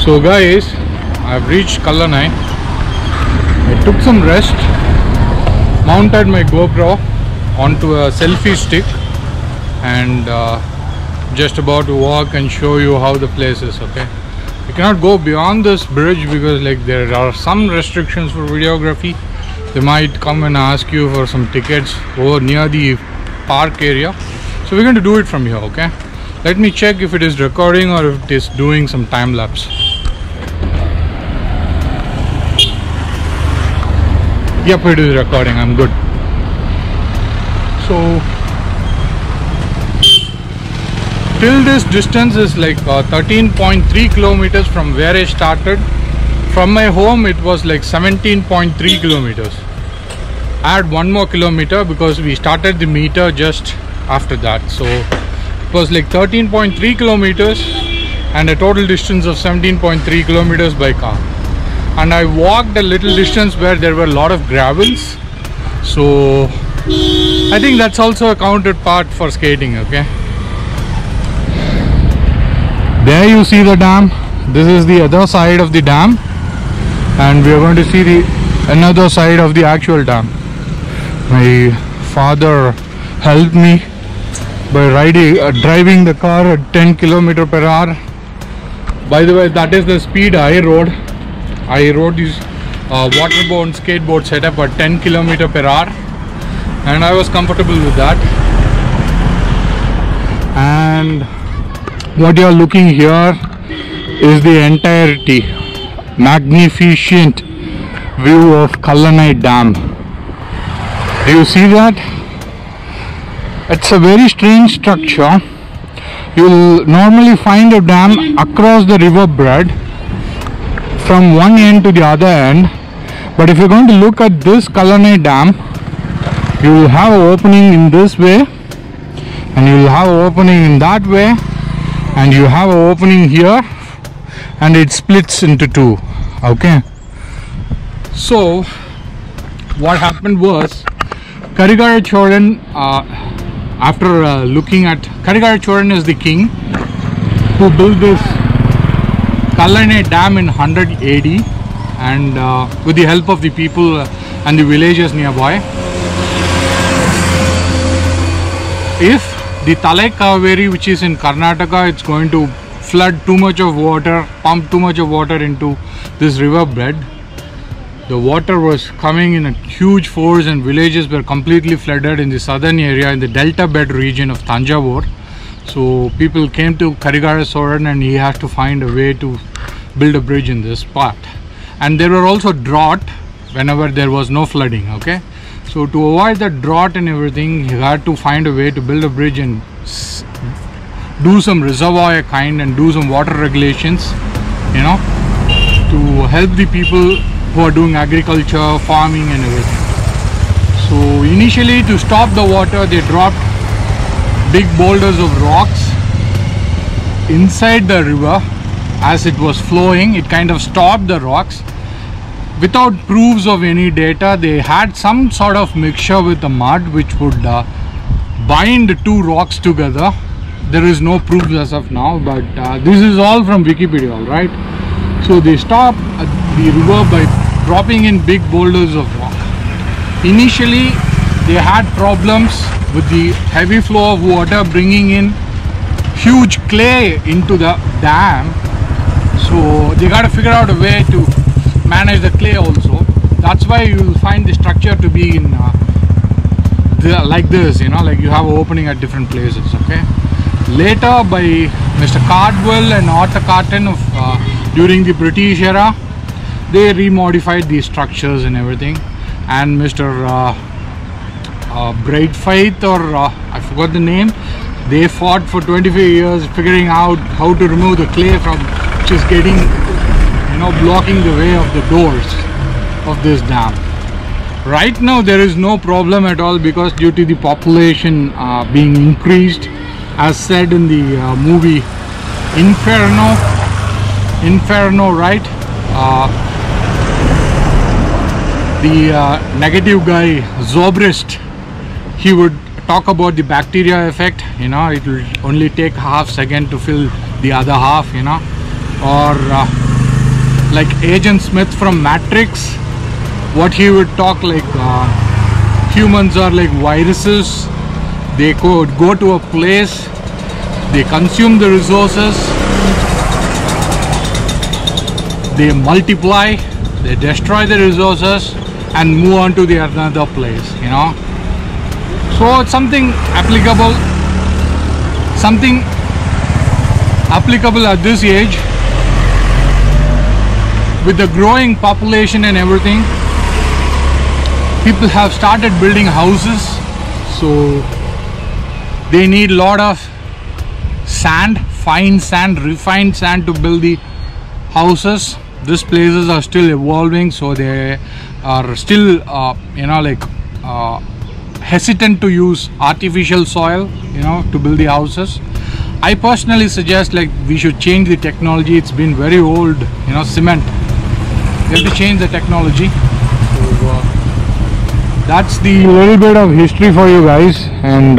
So guys, I've reached Kallanai. I took some rest, mounted my GoPro onto a selfie stick, and just about to walk and show you how the place is. Okay, you cannot go beyond this bridge because like there are some restrictions for videography. They might come and ask you for some tickets over near the park area. So we're going to do it from here. Okay, let me check if it is recording or if it is doing some time lapse. Yep, it is recording. I'm good. So till this distance is like 13.3 kilometers from where I started. From my home it was like 17.3 kilometers. Add 1 more kilometer because we started the meter just after that. So it was like 13.3 kilometers and a total distance of 17.3 kilometers by car. And I walked a little distance where there were a lot of gravels. So I think that's also a counted part for skating. Okay, there you see the dam. This is the other side of the dam, and we are going to see the another side of the actual dam. My father helped me by driving the car at 10 km per hour. By the way, that is the speed I rode. I rode this waterborne skateboard setup at 10 km per hour, and I was comfortable with that. And what you are looking here is the entirety, magnificent view of Kallanai Dam. Do you see that? It's a very strange structure. You'll normally find a dam across the river bed from one end to the other end, but if you're going to look at this Kallanai Dam, you will have an opening in this way, and you will have an opening in that way, and you have an opening here, and it splits into two. Okay, so what happened was Karigara Choran, after looking at Karigara Choran is the king who built this Kallanai Dam in 100 AD, and with the help of the people and the villages nearby. If the Talai Kaveri, which is in Karnataka, it's going to flood too much of water, pump too much of water into this river bed. The water was coming in a huge force and villages were completely flooded in the southern area, in the delta bed region of Thanjavur. So people came to Karigara Choran and he had to find a way to build a bridge in this part. And there were also drought whenever there was no flooding. Okay, so to avoid the drought and everything, he had to find a way to build a bridge and do some reservoir kind and do some water regulations, you know, to help the people who are doing agriculture, farming and everything. So initially, to stop the water, they dropped big boulders of rocks inside the river. As it was flowing, it kind of stopped the rocks. Without proofs of any data, they had some sort of mixture with the mud which would bind two rocks together. There is no proof as of now, but this is all from Wikipedia, all right? So they stopped the river by dropping in big boulders of rock. Initially, they had problems with the heavy flow of water bringing in huge clay into the dam. So they got to figure out a way to manage the clay also. That's why you will find the structure to be in like this, you know, like you have an opening at different places. Okay. Later, by Mr. Cardwell and Arthur Carton of during the British era, they remodified these structures and everything. And Mr. Braithwaite, or I forgot the name, they fought for 25 years figuring out how to remove the clay from which is getting, you know, blocking the way of the doors of this dam. Right now there is no problem at all because due to the population being increased, as said in the movie Inferno, right? The negative guy Zobrist, he would talk about the bacteria effect, you know, it will only take half second to fill the other half, you know, or like Agent Smith from Matrix, what he would talk like humans are like viruses. They could go to a place, they consume the resources, they multiply, they destroy the resources and move on to the another place, you know. So it's something applicable at this age. With the growing population and everything, people have started building houses, so they need a lot of sand, fine sand, refined sand to build the houses. These places are still evolving, so they are still you know, like hesitant to use artificial soil, you know, to build the houses. I personally suggest like we should change the technology. It's been very old, you know, cement. We have to change the technology. So that's the little bit of history for you guys. And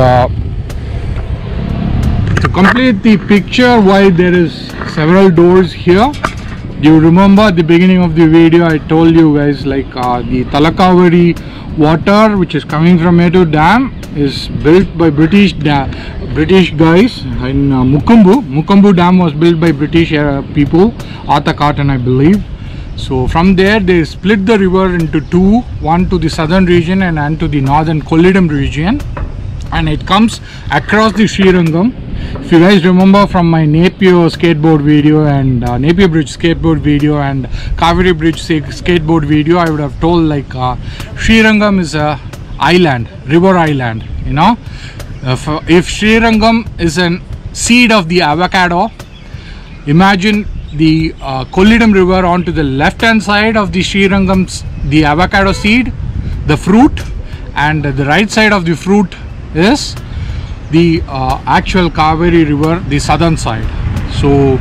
to complete the picture, why there is several doors here. Do you remember at the beginning of the video I told you guys like the Talakaveri water which is coming from Mettur Dam is built by British guys in Mukumbu. Mukumbu Dam was built by British people, Arthur Carton I believe. So from there they split the river into two, one to the southern region and to the northern Kollidam region, and it comes across the Srirangam. If you guys remember from my Napier skateboard video and Napier Bridge skateboard video and Kaveri Bridge skateboard video, I would have told like Srirangam is a island, river island, you know. If Srirangam is a seed of the avocado, imagine the Kollidam river onto the left hand side of the Srirangam, the avocado seed, the fruit, and the right side of the fruit is the actual Kaveri river, the southern side. So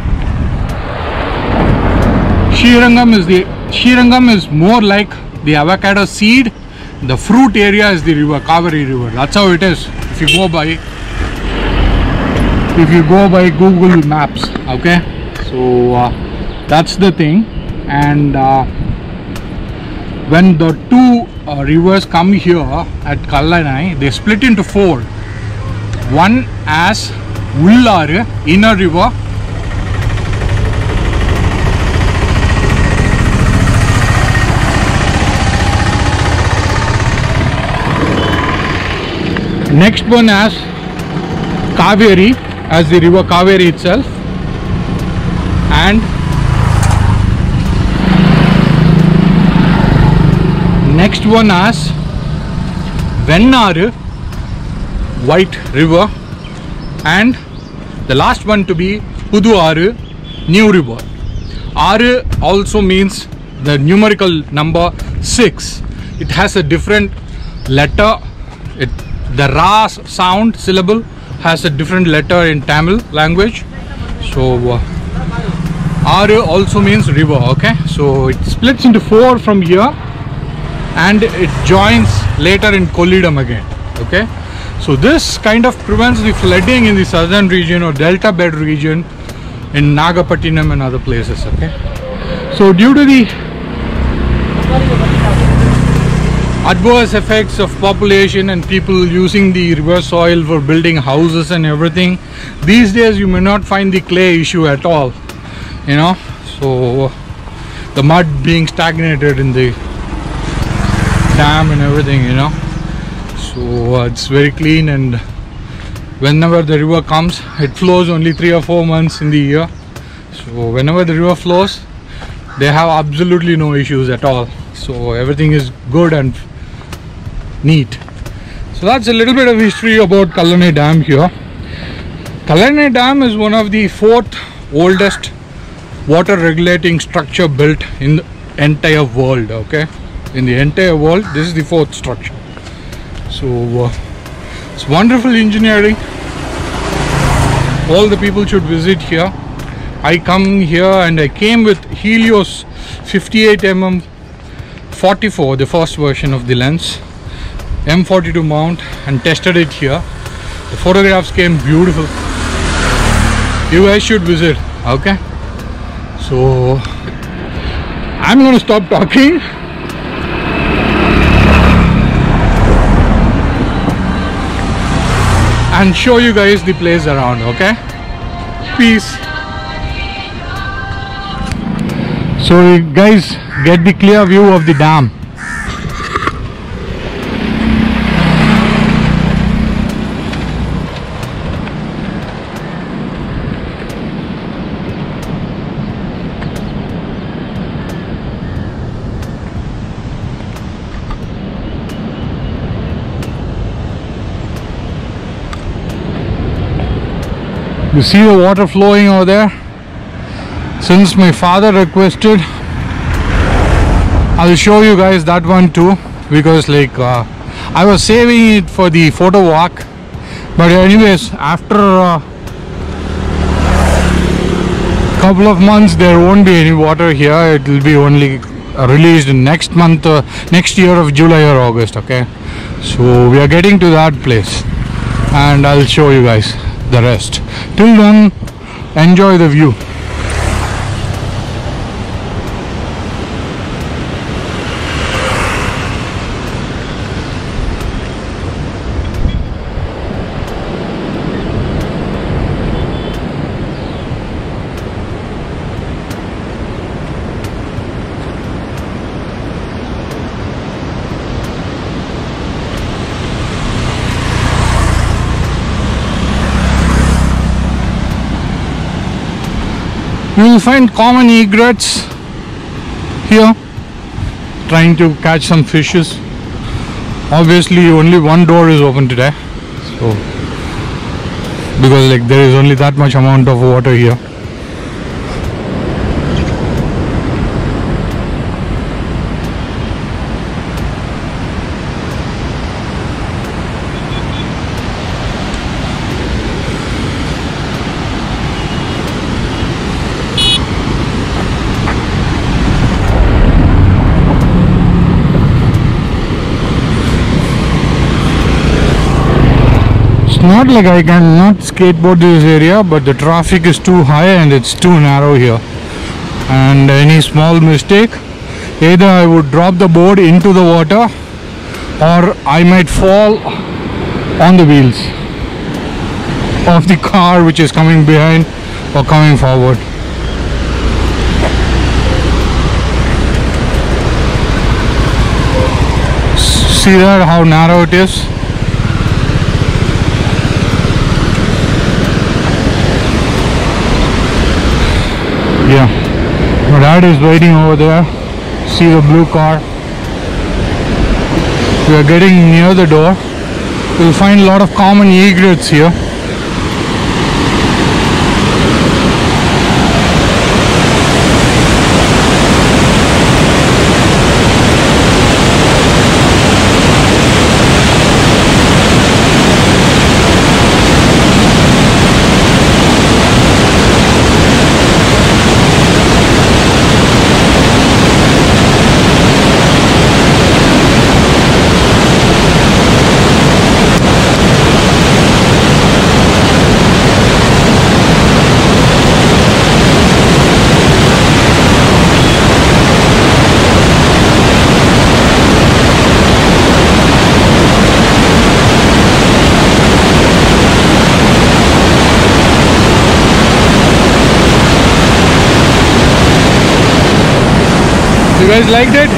Srirangam is more like the avocado seed. The fruit area is the river, Kaveri river. That's how it is. If you go by Google Maps, okay. So that's the thing. And when the two rivers come here at Kallanai, they split into four. One as Ullaru, inner river, next one as Kaveri, as the river Kaveri itself, and next one as Vennaru, White River, and the last one to be Pudu Aru, New River. Aru also means the numerical number 6. It has a different letter. The Ra sound syllable has a different letter in Tamil language. So Aru also means river, okay. So it splits into 4 from here and it joins later in Kollidam again, okay. So this kind of prevents the flooding in the southern region or delta bed region in Nagapattinam and other places, okay. So due to the adverse effects of population and people using the river soil for building houses and everything, these days you may not find the clay issue at all, you know. So the mud being stagnated in the dam and everything, you know. So it's very clean, and whenever the river comes, it flows only 3 or 4 months in the year. So whenever the river flows, they have absolutely no issues at all. So everything is good and neat. So that's a little bit of history about Kallanai Dam here. Kallanai Dam is one of the 4th oldest water regulating structure built in the entire world, okay. In the entire world, this is the 4th structure. So it's wonderful engineering. All the people should visit here. I come here and I came with Helios 58mm 44, the first version of the lens, M42 mount, and tested it here. The photographs came beautiful. You guys should visit, okay. So I'm going to stop talking. And show you guys the place around, okay? Peace. So you guys get the clear view of the dam. You see the water flowing over there? Since my father requested, I'll show you guys that one too, because like I was saving it for the photo walk. But anyways, after a couple of months there won't be any water here. It will be only released in next month, next year of July or August, okay? So we are getting to that place and I'll show you guys the rest. Till then, enjoy the view. You will find common egrets here, trying to catch some fishes. Obviously only one door is open today, so because like there is only that much amount of water here. Not like I cannot skateboard this area, but the traffic is too high and it's too narrow here, and any small mistake, either I would drop the board into the water or I might fall on the wheels of the car which is coming behind or coming forward. See that how narrow it is? Yeah, my dad is waiting over there. See the blue car. We are getting near the door. You'll find a lot of common egrets here. You guys liked it?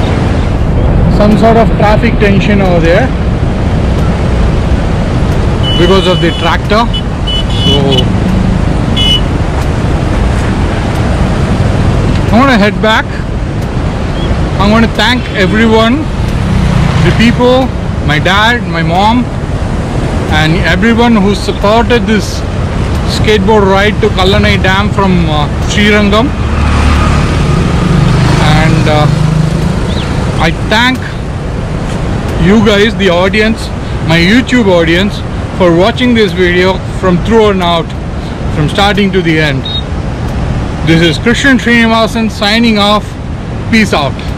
Some sort of traffic tension over there. because of the tractor. So I want to head back. I want to thank everyone, the people, my dad, my mom, and everyone who supported this skateboard ride to Kallanai Dam from Srirangam. And I thank you guys, the audience, my YouTube audience, for watching this video from through and out, from starting to the end. This is Krishnan Srinivasan signing off. Peace out.